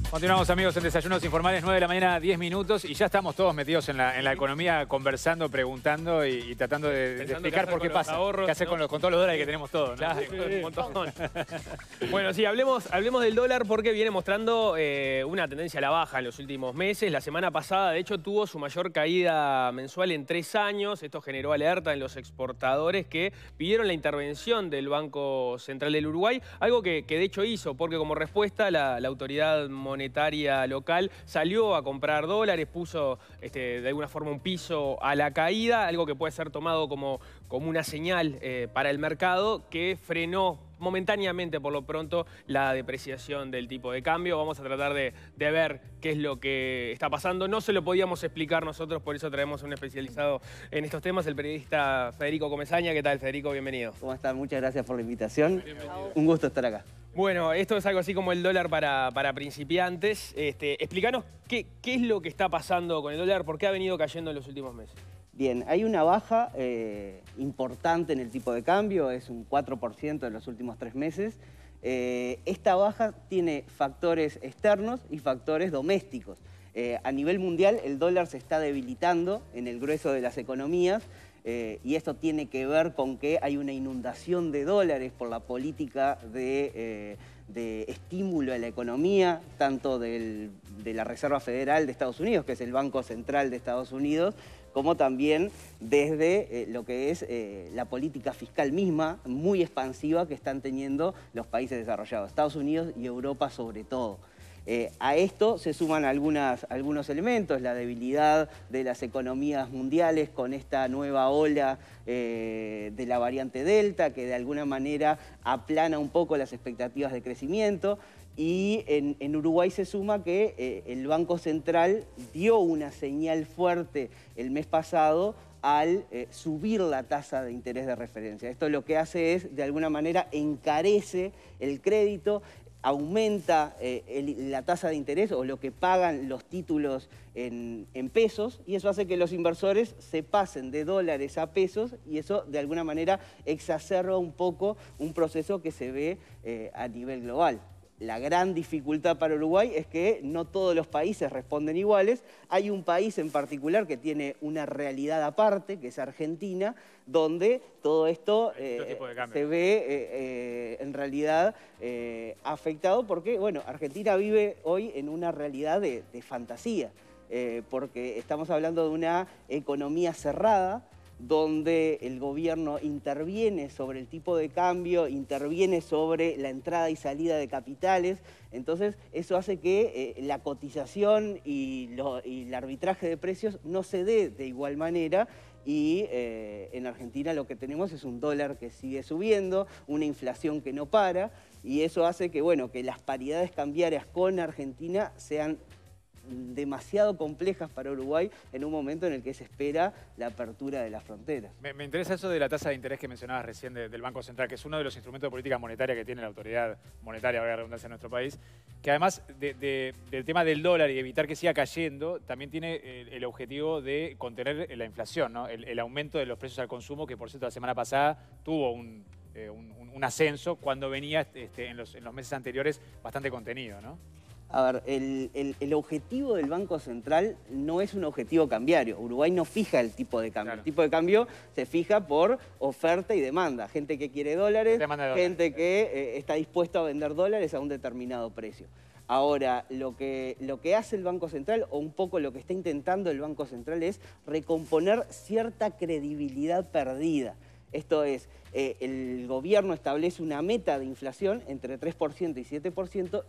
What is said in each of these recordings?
Continuamos, amigos, en Desayunos Informales, 9 de la mañana, 10 minutos, y ya estamos todos metidos en la economía, conversando, preguntando y tratando de explicar por qué pasa. Ahorros, qué hacer ¿no? con todos los dólares que tenemos todos, ¿no? Claro, un montón. Bueno, sí, hablemos del dólar porque viene mostrando una tendencia a la baja en los últimos meses. La semana pasada, de hecho, tuvo su mayor caída mensual en 3 años. Esto generó alerta en los exportadores que pidieron la intervención del Banco Central del Uruguay, algo que de hecho hizo, porque como respuesta la autoridad monetaria local salió a comprar dólares, puso de alguna forma un piso a la caída, algo que puede ser tomado como una señal para el mercado que frenó momentáneamente, por lo pronto, la depreciación del tipo de cambio. Vamos a tratar de ver qué es lo que está pasando. No se lo podíamos explicar nosotros, por eso traemos a un especializado en estos temas, el periodista Federico Comesaña. ¿Qué tal, Federico? Bienvenido. ¿Cómo están? Muchas gracias por la invitación. Bienvenido. Un gusto estar acá. Bueno, esto es algo así como el dólar para principiantes. Explícanos qué es lo que está pasando con el dólar, por qué ha venido cayendo en los últimos meses. Bien, hay una baja importante en el tipo de cambio, es un 4% en los últimos 3 meses. Esta baja tiene factores externos y factores domésticos. A nivel mundial, el dólar se está debilitando en el grueso de las economías y esto tiene que ver con que hay una inundación de dólares por la política de estímulo a la economía, tanto de la Reserva Federal de Estados Unidos, que es el Banco Central de Estados Unidos, como también desde lo que es la política fiscal misma, muy expansiva que están teniendo los países desarrollados, Estados Unidos y Europa sobre todo. A esto se suman algunos elementos, la debilidad de las economías mundiales con esta nueva ola de la variante Delta, que de alguna manera aplana un poco las expectativas de crecimiento. Y en Uruguay se suma que el Banco Central dio una señal fuerte el mes pasado al subir la tasa de interés de referencia. Esto lo que hace es, de alguna manera, encarece el crédito, aumenta la tasa de interés o lo que pagan los títulos en pesos, y eso hace que los inversores se pasen de dólares a pesos, y eso de alguna manera exacerba un poco un proceso que se ve a nivel global. La gran dificultad para Uruguay es que no todos los países responden iguales. Hay un país en particular que tiene una realidad aparte, que es Argentina, donde todo esto se ve en realidad afectado porque, bueno, Argentina vive hoy en una realidad de fantasía, porque estamos hablando de una economía cerrada, donde el gobierno interviene sobre el tipo de cambio, interviene sobre la entrada y salida de capitales. Entonces eso hace que la cotización y el arbitraje de precios no se dé de igual manera. Y en Argentina lo que tenemos es un dólar que sigue subiendo, una inflación que no para, y eso hace que, bueno, que las paridades cambiarias con Argentina sean demasiado complejas para Uruguay en un momento en el que se espera la apertura de las fronteras. Me interesa eso de la tasa de interés que mencionabas recién del Banco Central, que es uno de los instrumentos de política monetaria que tiene la autoridad monetaria, valga la redundancia, en nuestro país, que además del tema del dólar y evitar que siga cayendo, también tiene el objetivo de contener la inflación, ¿no? El aumento de los precios al consumo, que por cierto la semana pasada tuvo un ascenso cuando venía en los meses anteriores bastante contenido, ¿no? A ver, el objetivo del Banco Central no es un objetivo cambiario. Uruguay no fija el tipo de cambio. Claro. El tipo de cambio se fija por oferta y demanda. Gente que quiere dólares, gente que está dispuesta a vender dólares a un determinado precio. Ahora, lo que hace el Banco Central, o un poco lo que está intentando el Banco Central, es recomponer cierta credibilidad perdida. Esto es, el gobierno establece una meta de inflación entre 3% y 7%,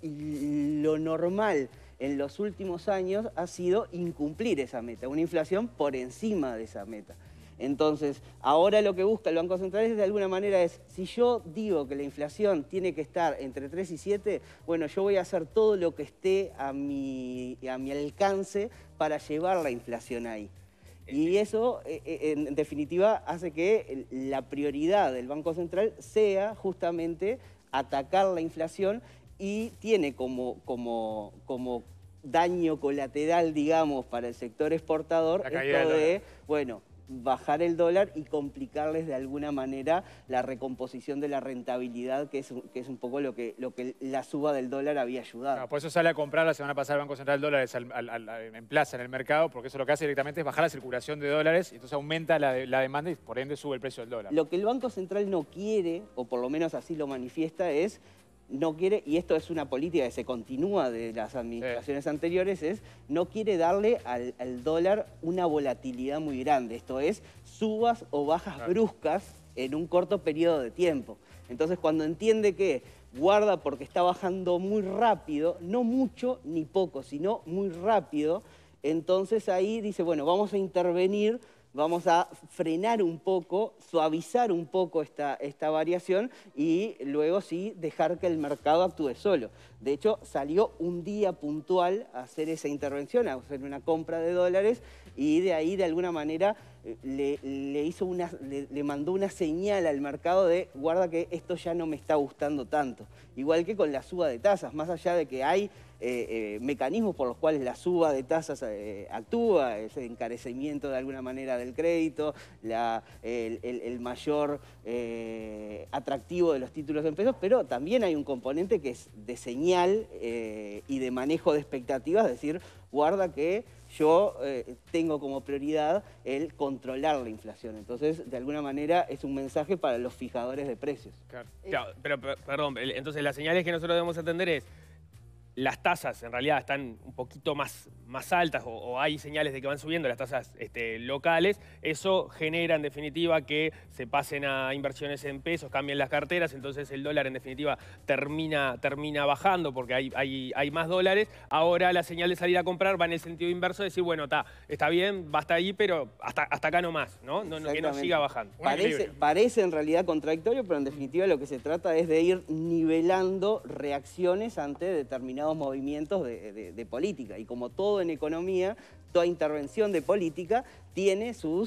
y lo normal en los últimos años ha sido incumplir esa meta, una inflación por encima de esa meta. Entonces, ahora lo que busca el Banco Central es, de alguna manera, si yo digo que la inflación tiene que estar entre 3 y 7, bueno, yo voy a hacer todo lo que esté a mi alcance para llevar la inflación ahí. Y eso, en definitiva, hace que la prioridad del Banco Central sea justamente atacar la inflación, y tiene como daño colateral, digamos, para el sector exportador esto de, bueno, bajar el dólar y complicarles de alguna manera la recomposición de la rentabilidad, que es un poco lo que la suba del dólar había ayudado. Claro, por eso sale a comprar la semana pasada el Banco Central dólares en plaza, en el mercado, porque eso lo que hace directamente es bajar la circulación de dólares y entonces aumenta la demanda y por ende sube el precio del dólar. Lo que el Banco Central no quiere, o por lo menos así lo manifiesta, no quiere, y esto es una política que se continúa de las administraciones anteriores, no quiere darle al dólar una volatilidad muy grande. Esto es, subas o bajas bruscas en un corto periodo de tiempo. Entonces, cuando entiende que guarda porque está bajando muy rápido, no mucho ni poco, sino muy rápido, entonces ahí dice, bueno, vamos a intervenir, vamos a frenar un poco, suavizar un poco esta variación y luego sí dejar que el mercado actúe solo. De hecho, salió un día puntual a hacer esa intervención, a hacer una compra de dólares y de ahí de alguna manera le mandó una señal al mercado de guarda que esto ya no me está gustando tanto. Igual que con la suba de tasas, más allá de que hay mecanismos por los cuales la suba de tasas actúa, ese encarecimiento de alguna manera del crédito, el mayor atractivo de los títulos en pesos, pero también hay un componente que es de señal y de manejo de expectativas, es decir, guarda que yo tengo como prioridad el controlar la inflación. Entonces, de alguna manera, es un mensaje para los fijadores de precios. Claro, pero perdón, entonces las señales que nosotros debemos entender es las tasas en realidad están un poquito más altas o hay señales de que van subiendo las tasas locales, eso genera en definitiva que se pasen a inversiones en pesos, cambien las carteras, entonces el dólar en definitiva termina bajando porque hay más dólares. Ahora la señal de salir a comprar va en el sentido inverso, de decir, bueno, está bien, va hasta ahí, pero hasta acá no más, ¿no? Que no siga bajando. Parece en realidad contradictorio, pero en definitiva lo que se trata es de ir nivelando reacciones ante determinados movimientos de política. Y como todo en economía, toda intervención de política tiene su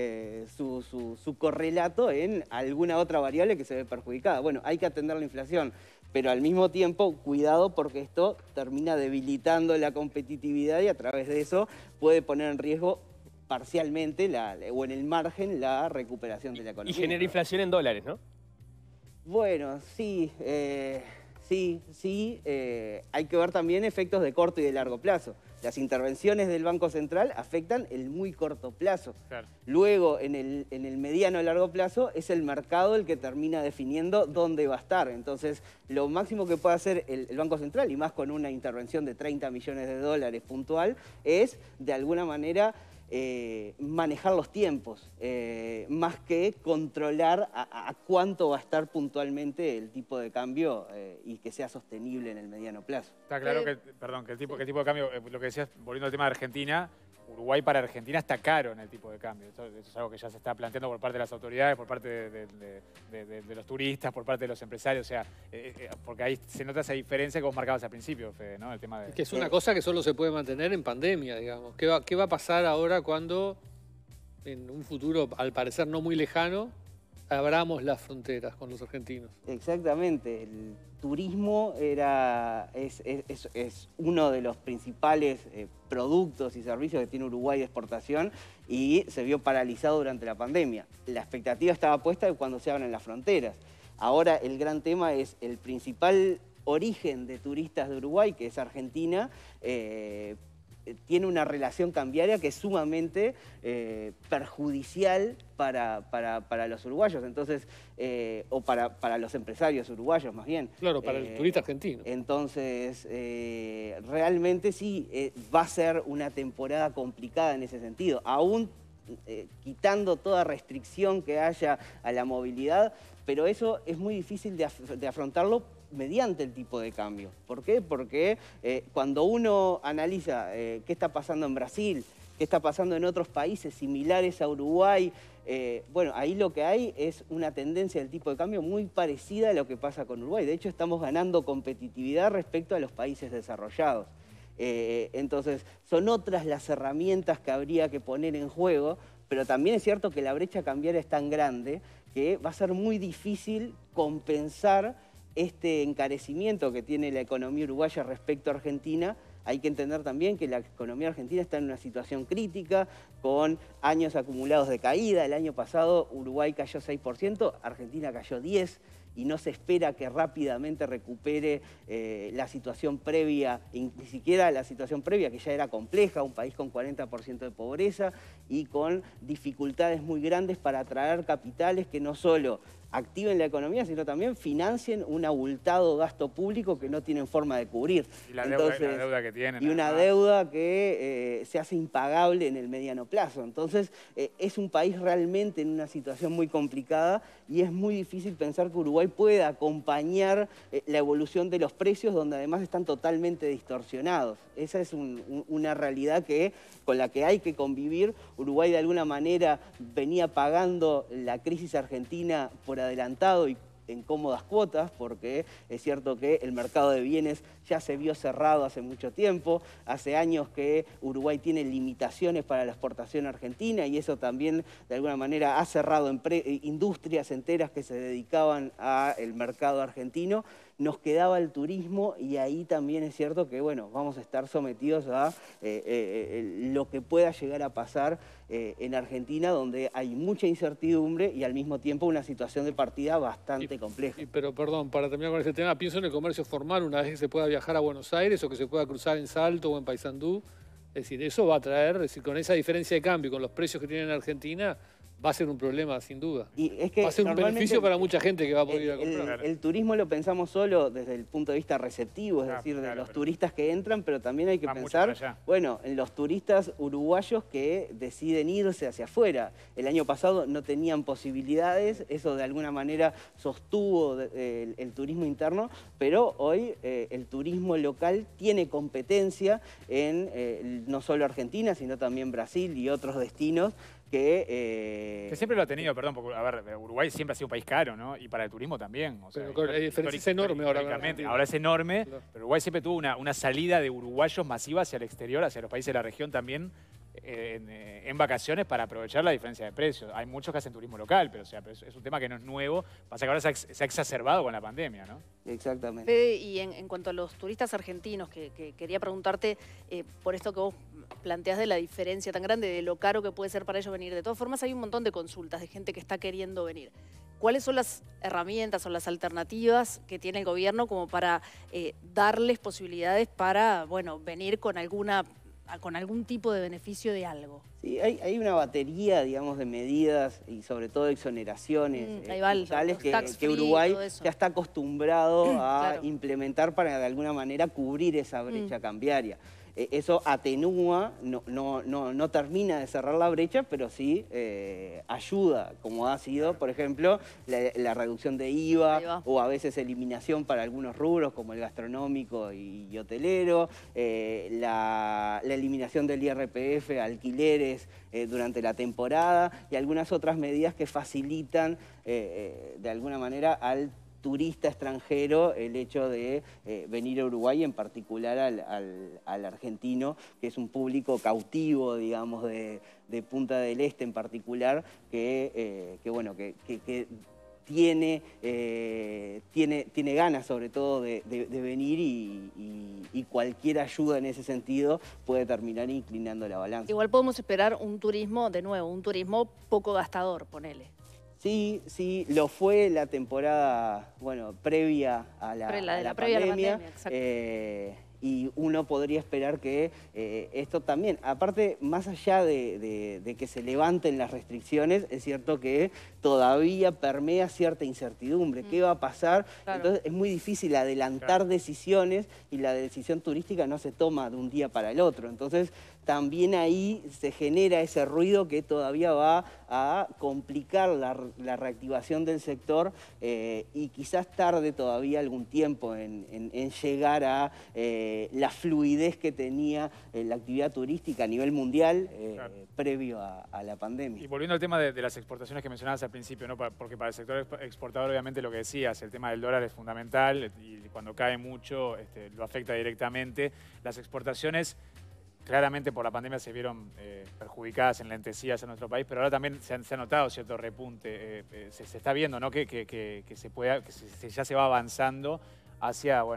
correlato en alguna otra variable que se ve perjudicada. Bueno, hay que atender la inflación, pero al mismo tiempo, cuidado porque esto termina debilitando la competitividad y a través de eso puede poner en riesgo parcialmente o en el margen la recuperación de la economía. Y genera inflación en dólares, ¿no? Bueno, sí. Sí, hay que ver también efectos de corto y de largo plazo. Las intervenciones del Banco Central afectan el muy corto plazo. Claro. Luego, en el mediano y largo plazo, es el mercado el que termina definiendo dónde va a estar. Entonces, lo máximo que puede hacer el Banco Central, y más con una intervención de 30 millones de dólares puntual, es, de alguna manera, manejar los tiempos, más que controlar a cuánto va a estar puntualmente el tipo de cambio y que sea sostenible en el mediano plazo. Está claro que el tipo de cambio, lo que decías, volviendo al tema de Argentina, Uruguay para Argentina está caro en el tipo de cambio. Eso es algo que ya se está planteando por parte de las autoridades, por parte de los turistas, por parte de los empresarios. O sea, porque ahí se nota esa diferencia que vos marcabas al principio, Fede, ¿no? El tema de... Que es una cosa que solo se puede mantener en pandemia, digamos. ¿Qué va a pasar ahora cuando, en un futuro, al parecer no muy lejano, abramos las fronteras con los argentinos? Exactamente. El turismo es uno de los principales productos y servicios que tiene Uruguay de exportación y se vio paralizado durante la pandemia. La expectativa estaba puesta de cuando se abran las fronteras. Ahora el gran tema es el principal origen de turistas de Uruguay, que es Argentina, tiene una relación cambiaria que es sumamente perjudicial para los uruguayos, entonces, o para los empresarios uruguayos más bien. Claro, para el turista argentino. Entonces, realmente sí, va a ser una temporada complicada en ese sentido, aún quitando toda restricción que haya a la movilidad, pero eso es muy difícil de afrontarlo mediante el tipo de cambio. ¿Por qué? Porque cuando uno analiza qué está pasando en Brasil, qué está pasando en otros países similares a Uruguay, bueno, ahí lo que hay es una tendencia del tipo de cambio muy parecida a lo que pasa con Uruguay. De hecho, estamos ganando competitividad respecto a los países desarrollados. Entonces, son otras las herramientas que habría que poner en juego, pero también es cierto que la brecha cambiaria es tan grande que va a ser muy difícil compensar este encarecimiento que tiene la economía uruguaya respecto a Argentina hay que entender también que la economía argentina está en una situación crítica, con años acumulados de caída. El año pasado Uruguay cayó 6%, Argentina cayó 10%, y no se espera que rápidamente recupere la situación previa, ni siquiera la situación previa, que ya era compleja, un país con 40% de pobreza y con dificultades muy grandes para atraer capitales que no solo activen la economía, sino también financien un abultado gasto público que no tienen forma de cubrir. Y la deuda que tienen. Y una deuda que se hace impagable en el mediano plazo. Entonces, es un país realmente en una situación muy complicada y es muy difícil pensar que Uruguay pueda acompañar la evolución de los precios, donde además están totalmente distorsionados. Esa es una realidad con la que hay que convivir. Uruguay de alguna manera venía pagando la crisis argentina por adelantado y en cómodas cuotas, porque es cierto que el mercado de bienes ya se vio cerrado hace mucho tiempo. Hace años que Uruguay tiene limitaciones para la exportación argentina y eso también de alguna manera ha cerrado industrias enteras que se dedicaban al mercado argentino. Nos quedaba el turismo y ahí también es cierto que, bueno, vamos a estar sometidos a lo que pueda llegar a pasar en Argentina, donde hay mucha incertidumbre y al mismo tiempo una situación de partida bastante compleja. Pero perdón, para terminar con este tema, pienso en el comercio formal, una vez que se pueda viajar a Buenos Aires o que se pueda cruzar en Salto o en Paysandú. Es decir, eso va a traer, es decir, con esa diferencia de cambio, con los precios que tienen en Argentina, va a ser un problema, sin duda. Y es que va a ser un beneficio para mucha gente que va a poder ir a comprar. El turismo lo pensamos solo desde el punto de vista receptivo, es decir, de los turistas que entran, pero también hay que pensar, bueno, en los turistas uruguayos que deciden irse hacia afuera. El año pasado no tenían posibilidades, eso de alguna manera sostuvo el turismo interno, pero hoy el turismo local tiene competencia en no solo Argentina, sino también Brasil y otros destinos que siempre lo ha tenido, perdón, porque, a ver, Uruguay siempre ha sido un país caro, ¿no? Y para el turismo también. O sea, pero la diferencia es enorme ahora. Ahora es enorme, pero Uruguay siempre tuvo una salida de uruguayos masiva hacia el exterior, hacia los países de la región también, en vacaciones para aprovechar la diferencia de precios. Hay muchos que hacen turismo local, pero, o sea, es un tema que no es nuevo. Pasa que ahora se ha exacerbado con la pandemia, ¿no? Exactamente. Y en cuanto a los turistas argentinos, que quería preguntarte, por esto que vos planteás de la diferencia tan grande, de lo caro que puede ser para ellos venir. De todas formas, hay un montón de consultas de gente que está queriendo venir. ¿Cuáles son las herramientas o las alternativas que tiene el gobierno como para darles posibilidades para, bueno, venir con algún tipo de beneficio de algo? Sí, hay una batería, digamos, de medidas y sobre todo exoneraciones fiscales que Uruguay ya está acostumbrado a implementar para de alguna manera cubrir esa brecha cambiaria. Eso atenúa, no termina de cerrar la brecha, pero sí ayuda, como ha sido, por ejemplo, la reducción de IVA o a veces eliminación para algunos rubros como el gastronómico y hotelero, la eliminación del IRPF, alquileres durante la temporada y algunas otras medidas que facilitan de alguna manera al turista extranjero el hecho de venir a Uruguay, en particular al argentino, que es un público cautivo, digamos, de Punta del Este en particular, que tiene ganas sobre todo de venir y cualquier ayuda en ese sentido puede terminar inclinando la balanza. Igual podemos esperar un turismo, de nuevo, un turismo poco gastador, ponele. Sí, lo fue la temporada, bueno, previa a la pandemia. Y uno podría esperar que esto también, aparte, más allá de que se levanten las restricciones, es cierto que todavía permea cierta incertidumbre. ¿Qué va a pasar? Entonces es muy difícil adelantar decisiones y la decisión turística no se toma de un día para el otro. Entonces también ahí se genera ese ruido que todavía va a complicar la reactivación del sector y quizás tarde todavía algún tiempo en llegar a la fluidez que tenía la actividad turística a nivel mundial previo a la pandemia. Y volviendo al tema de las exportaciones que mencionabas al principio, ¿no? Porque para el sector exportador obviamente lo que decías, el tema del dólar es fundamental y cuando cae mucho lo afecta directamente. Las exportaciones claramente por la pandemia se vieron perjudicadas, enlentecidas en nuestro país, pero ahora también se ha notado cierto repunte. Se está viendo, ¿no? que ya se va avanzando hacia, bueno,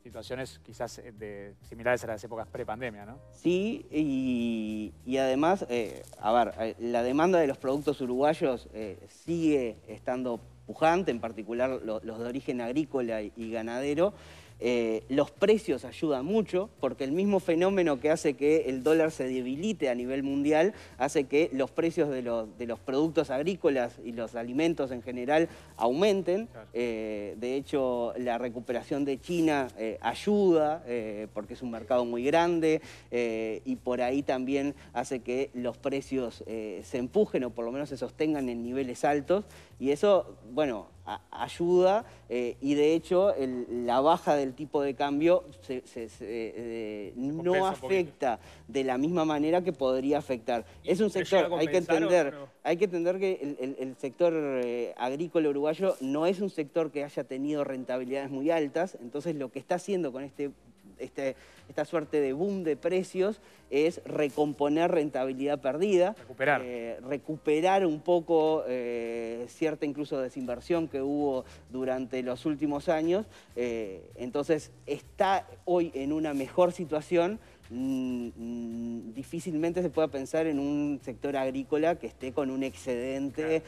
situaciones quizás similares a las épocas pre-pandemia, ¿no? Sí, y además, la demanda de los productos uruguayos sigue estando pujante, en particular los de origen agrícola y ganadero. Los precios ayudan mucho porque el mismo fenómeno que hace que el dólar se debilite a nivel mundial hace que los precios de los productos agrícolas y los alimentos en general aumenten. Claro. De hecho, la recuperación de China ayuda porque es un mercado muy grande y por ahí también hace que los precios se empujen o por lo menos se sostengan en niveles altos y eso, bueno, ayuda y de hecho la baja del tipo de cambio no afecta de la misma manera que podría afectar. Es un sector, hay que entender que el sector agrícola uruguayo no es un sector que haya tenido rentabilidades muy altas, entonces lo que está haciendo con esta suerte de boom de precios es recomponer rentabilidad perdida, recuperar un poco cierta incluso desinversión que hubo durante los últimos años, entonces está hoy en una mejor situación. Difícilmente se pueda pensar en un sector agrícola que esté con un excedente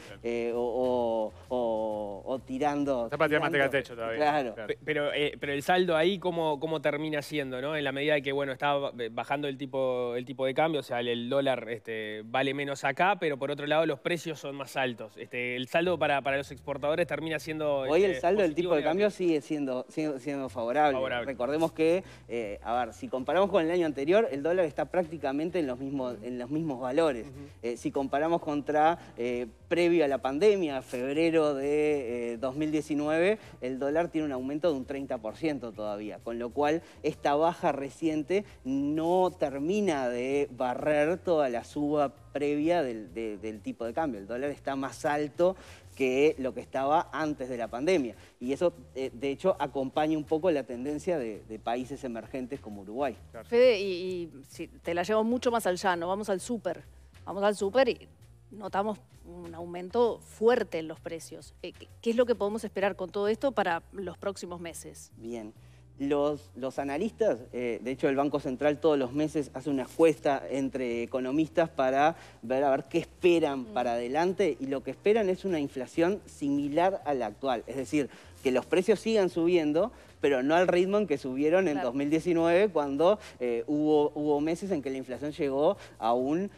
o tirando... Está para tirar manteca al techo todavía. Claro. Pero el saldo ahí, ¿cómo termina siendo, ¿no? En la medida de que, bueno, está bajando el tipo de cambio, o sea, el dólar vale menos acá, pero por otro lado los precios son más altos. El saldo para los exportadores termina siendo... Hoy el saldo del tipo de cambio sigue siendo favorable. Recordemos que, si comparamos con el año anterior, el dólar está prácticamente en los mismos valores. Si comparamos contra previo a la pandemia, febrero de 2019, el dólar tiene un aumento de un 30% todavía, con lo cual esta baja reciente no termina de barrer toda la suba previa del tipo de cambio. El dólar está más alto que lo que estaba antes de la pandemia. Y eso, de hecho, acompaña un poco la tendencia de países emergentes como Uruguay. Claro. Fede, y si te la llevo mucho más al llano, vamos al súper y notamos un aumento fuerte en los precios. ¿Qué es lo que podemos esperar con todo esto para los próximos meses? Bien. Los analistas, de hecho el Banco Central todos los meses hace una encuesta entre economistas para ver qué esperan para adelante y lo que esperan es una inflación similar a la actual, es decir, que los precios sigan subiendo, pero no al ritmo en que subieron en 2019 cuando hubo meses en que la inflación llegó a un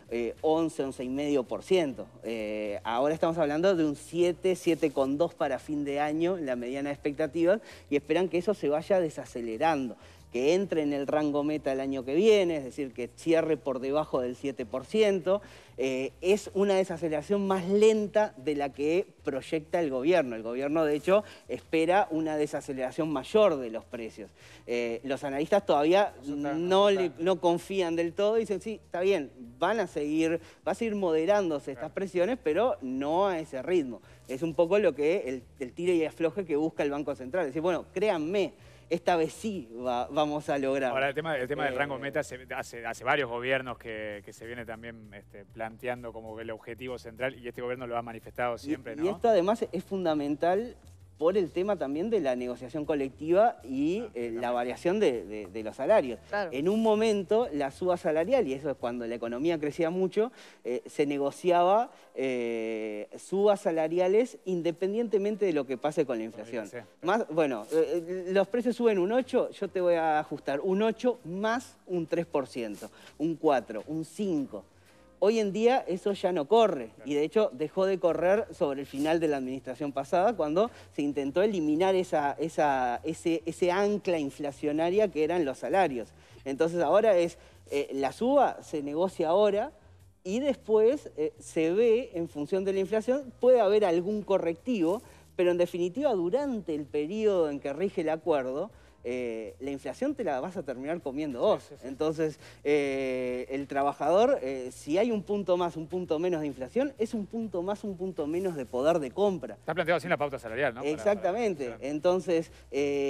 11,5%. Ahora estamos hablando de un 7,2 para fin de año, la mediana de expectativas, y esperan que eso se vaya desacelerando, que entre en el rango meta el año que viene, es decir, que cierre por debajo del 7%. Es una desaceleración más lenta de la que proyecta el gobierno. El gobierno, de hecho, espera una desaceleración mayor de los precios. Los analistas todavía no confían del todo y dicen, sí, está bien, va a seguir moderándose estas presiones, pero no a ese ritmo. Es un poco lo que el tire y afloje que busca el Banco Central. Es decir, bueno, créanme, esta vez sí vamos a lograr. Ahora, el tema del rango meta hace varios gobiernos que se viene también planteando como el objetivo central y este gobierno lo ha manifestado siempre, ¿no? Y esto además es fundamental por el tema también de la negociación colectiva y la variación de los salarios. Claro. En un momento la suba salarial, y eso es cuando la economía crecía mucho, se negociaba subas salariales independientemente de lo que pase con la inflación. Sí. Los precios suben un 8, yo te voy a ajustar un 8 más un 3%, un 4, un 5%. Hoy en día eso ya no corre y de hecho dejó de correr sobre el final de la administración pasada cuando se intentó eliminar ese ancla inflacionaria que eran los salarios. Entonces ahora la suba se negocia ahora y después se ve en función de la inflación, puede haber algún correctivo, pero en definitiva durante el periodo en que rige el acuerdo, la inflación te la vas a terminar comiendo vos. Sí. Entonces, el trabajador, si hay un punto más, un punto menos de inflación, es un punto más, un punto menos de poder de compra. Está planteado así en la pauta salarial, ¿no? Exactamente. Entonces,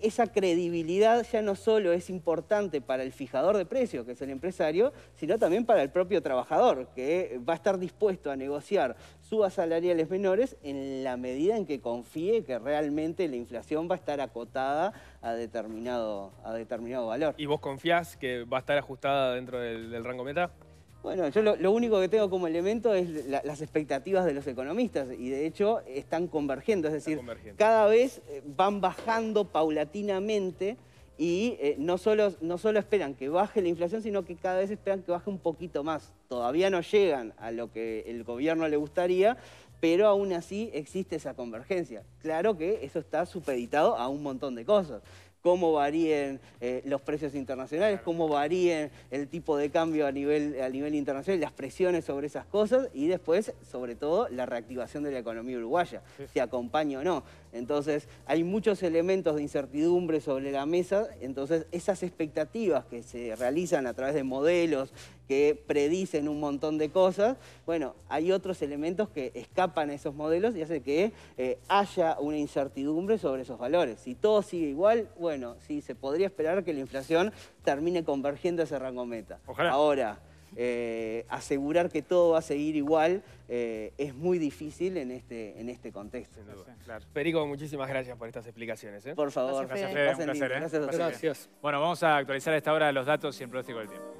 esa credibilidad ya no solo es importante para el fijador de precios, que es el empresario, sino también para el propio trabajador, que va a estar dispuesto a negociar subas salariales menores en la medida en que confíe que realmente la inflación va a estar acotada a determinado valor. ¿Y vos confiás que va a estar ajustada dentro del rango meta? Bueno, yo lo único que tengo como elemento es las expectativas de los economistas y de hecho están convergiendo, es decir, cada vez van bajando paulatinamente y no solo esperan que baje la inflación, sino que cada vez esperan que baje un poquito más. Todavía no llegan a lo que el gobierno le gustaría, pero aún así existe esa convergencia. Claro que eso está supeditado a un montón de cosas. Cómo varíen los precios internacionales, cómo varíen el tipo de cambio a nivel internacional, las presiones sobre esas cosas y después, sobre todo, la reactivación de la economía uruguaya, si acompaña o no. Entonces, hay muchos elementos de incertidumbre sobre la mesa, entonces esas expectativas que se realizan a través de modelos que predicen un montón de cosas, bueno, hay otros elementos que escapan a esos modelos y hace que haya una incertidumbre sobre esos valores. Si todo sigue igual, bueno, sí, se podría esperar que la inflación termine convergiendo a ese rango meta. Ojalá. Ahora, asegurar que todo va a seguir igual es muy difícil en este contexto. Sí, claro. Perico, muchísimas gracias por estas explicaciones. Por favor, Gracias, Fede. pasen Un placer, lindo. Gracias a ustedes. Gracias. Bueno, vamos a actualizar a esta hora los datos y el pronóstico del tiempo.